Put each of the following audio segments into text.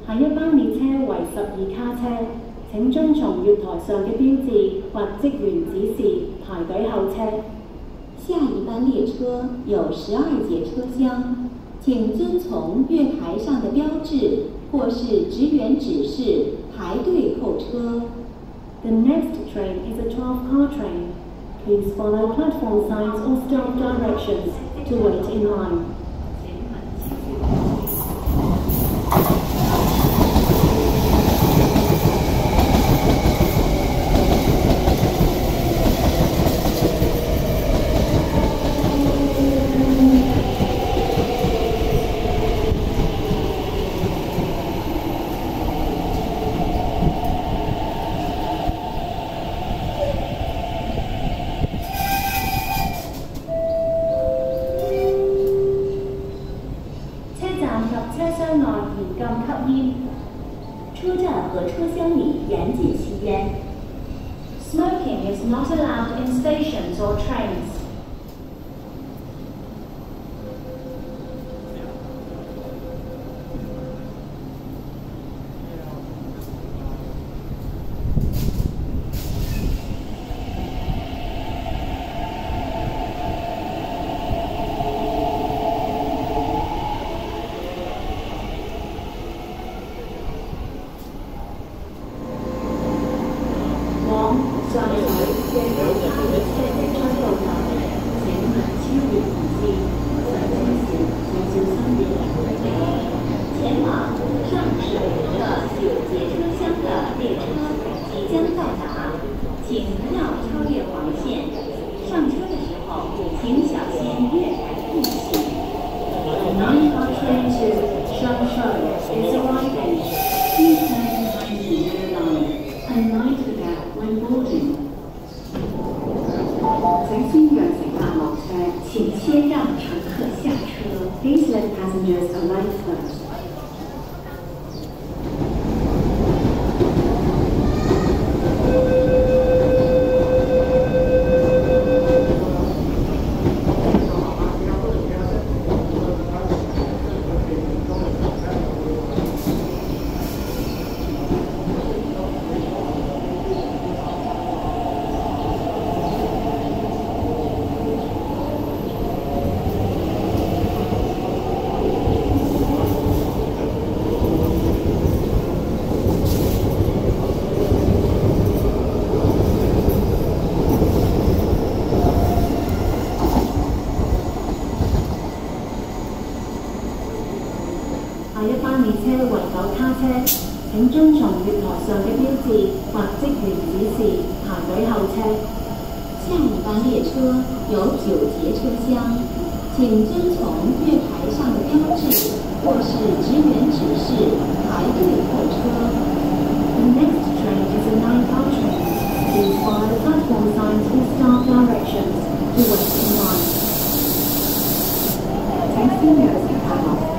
下一班列車為12卡車，請遵從月台上嘅標誌或職員指示排隊候車。 下一班列車有12节车厢，请遵从月台上的标志或是职员指示排队候车。 The next train is a 12-car train. Please follow platform signs or staff directions to wait in line. 车站和车厢里严禁吸烟。 Smoking is not allowed in stations or trains. Train to Sheung Shui is arriving. Please stand behind the rail line and mind the gap when boarding. 请先让乘客落車，請先讓乘客下車。 Please let passengers alight first. 下一班列車為9卡車，請遵從月台上嘅標誌或職員指示排隊候車。 下一班列車有9节車廂，請遵從月台上的標誌或是職員指示排隊候車。 The next train is a 9-car train. Please follow platform signs or staff directions to wait in line. 請先讓乘客落車。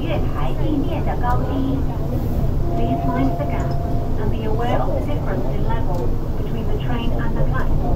月台地面的高低。Please mind the gap and be aware of the difference in level between the train and the platform.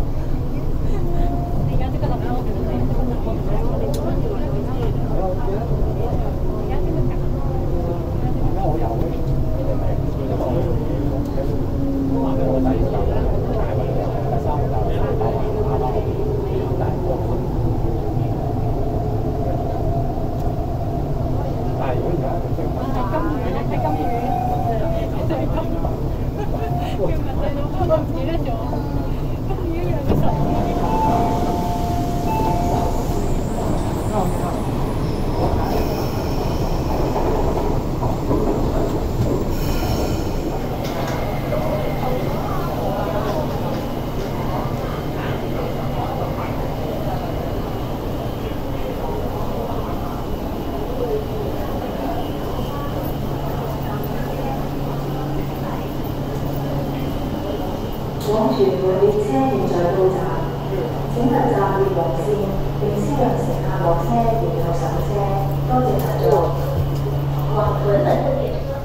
往屯門列車現在到站，請勿站越黃線，並先讓乘客落車，然後上車。多謝合作。 往屯門的列車。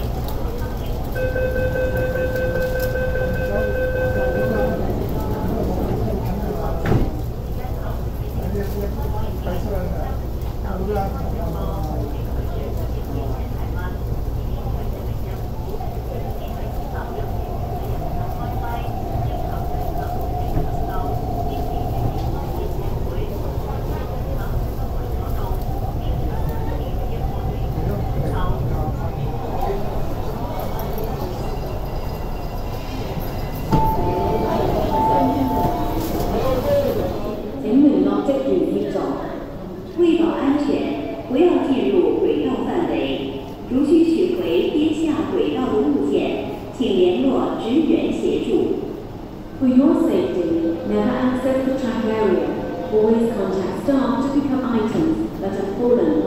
为保安全，不要进入轨道范围。如需取回跌下轨道的物件，请联络职员协助。For your safety, never access the track area. Always contact staff to pick up items that have fallen